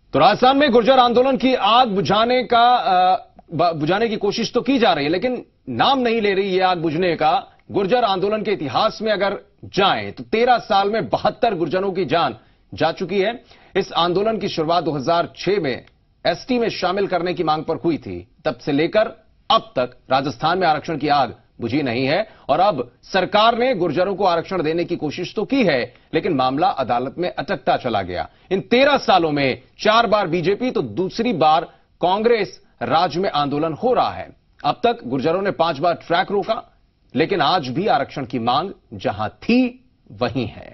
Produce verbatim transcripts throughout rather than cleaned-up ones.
तो राजस्थान में गुर्जर आंदोलन की आग बुझाने का बुझाने की कोशिश तो की जा रही है, लेकिन नाम नहीं ले रही ये आग बुझने का। गुर्जर आंदोलन के इतिहास में अगर जाएं तो तेरह साल में बहत्तर गुर्जरों की जान जा चुकी है। इस आंदोलन की शुरुआत दो हज़ार छह में एसटी में शामिल करने की मांग पर हुई थी। तब से लेकर अब तक राजस्थान में आरक्षण की आग बुझी नहीं है और अब सरकार ने गुर्जरों को आरक्षण देने की कोशिश तो की है, लेकिन मामला अदालत में अटकता चला गया। इन तेरह सालों में चार बार बीजेपी तो दूसरी बार कांग्रेस राज्य में आंदोलन हो रहा है। अब तक गुर्जरों ने पांच बार ट्रैक रोका, लेकिन आज भी आरक्षण की मांग जहां थी वहीं है।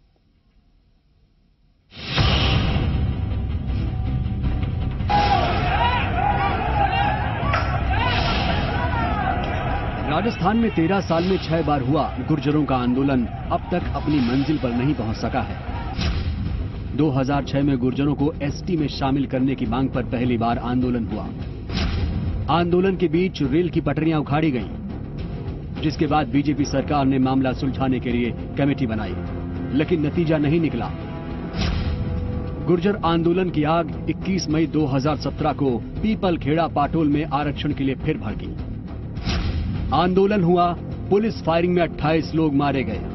राजस्थान में तेरह साल में छह बार हुआ गुर्जरों का आंदोलन अब तक अपनी मंजिल पर नहीं पहुंच सका है। दो हज़ार छह में गुर्जरों को एसटी में शामिल करने की मांग पर पहली बार आंदोलन हुआ। आंदोलन के बीच रेल की पटरियां उखाड़ी गईं, जिसके बाद बीजेपी सरकार ने मामला सुलझाने के लिए कमेटी बनाई, लेकिन नतीजा नहीं निकला। गुर्जर आंदोलन की आग इक्कीस मई दो हज़ार सत्रह को पीपल खेड़ा पाटोल में आरक्षण के लिए फिर भड़की। आंदोलन हुआ, पुलिस फायरिंग में अट्ठाईस लोग मारे गए।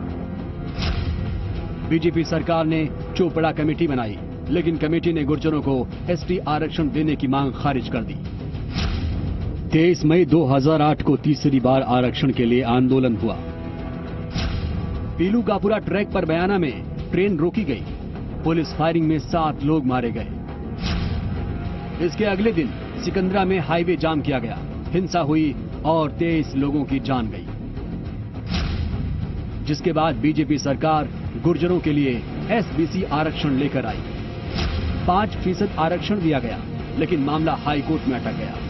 बीजेपी सरकार ने चोपड़ा कमेटी बनाई, लेकिन कमेटी ने गुर्जरों को एसटी आरक्षण देने की मांग खारिज कर दी। तेईस मई दो हज़ार आठ को तीसरी बार आरक्षण के लिए आंदोलन हुआ। पीलूकापुरा ट्रैक पर बयाना में ट्रेन रोकी गई, पुलिस फायरिंग में सात लोग मारे गए। इसके अगले दिन सिकंदरा में हाईवे जाम किया गया, हिंसा हुई और तेईस लोगों की जान गई। जिसके बाद बीजेपी सरकार गुर्जरों के लिए एसबीसी आरक्षण लेकर आई। पांच फीसद आरक्षण दिया गया, लेकिन मामला हाई कोर्ट में अटक गया।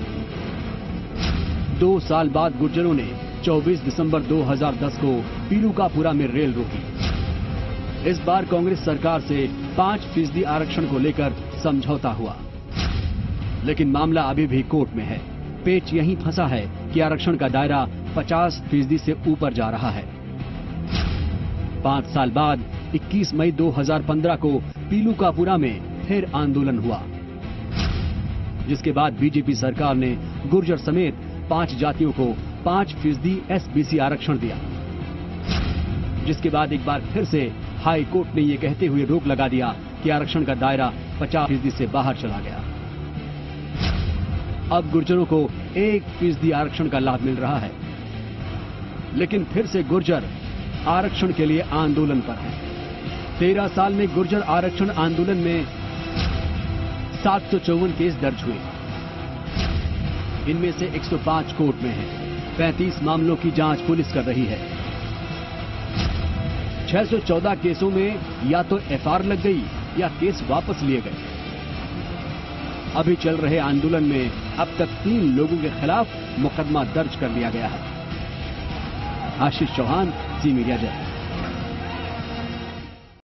दो साल बाद गुर्जरों ने चौबीस दिसंबर दो हज़ार दस को पीलूकापुरा में रेल रोकी। इस बार कांग्रेस सरकार से पांच फीसदी आरक्षण को लेकर समझौता हुआ, लेकिन मामला अभी भी कोर्ट में है। पेच यहीं फंसा है कि आरक्षण का दायरा पचास फीसदी से ऊपर जा रहा है। पांच साल बाद इक्कीस मई दो हज़ार पंद्रह को पीलूकापुरा में फिर आंदोलन हुआ, जिसके बाद बीजेपी सरकार ने गुर्जर समेत पांच जातियों को पांच फीसदी एसबीसी आरक्षण दिया। जिसके बाद एक बार फिर से हाई कोर्ट ने यह कहते हुए रोक लगा दिया कि आरक्षण का दायरा पचास फीसदी से बाहर चला गया। अब गुर्जरों को एक फीसदी आरक्षण का लाभ मिल रहा है, लेकिन फिर से गुर्जर आरक्षण के लिए आंदोलन पर है। तेरह साल में गुर्जर आरक्षण आंदोलन में सात सौ चौवन केस दर्ज हुए। इनमें से एक सौ पाँच कोर्ट में है। पैंतीस मामलों की जांच पुलिस कर रही है। छह सौ चौदह केसों में या तो एफआईआर लग गई या केस वापस लिए गए। अभी चल रहे आंदोलन में अब तक तीन लोगों के खिलाफ मुकदमा दर्ज कर लिया गया है। आशीष चौहान, जी मीडिया जय।